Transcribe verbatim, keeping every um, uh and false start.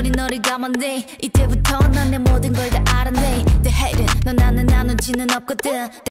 너리 너리 감았네. 이때부터 난 내 모든 걸 다 알았네. The hater 너 나는 나눈지는 없거든.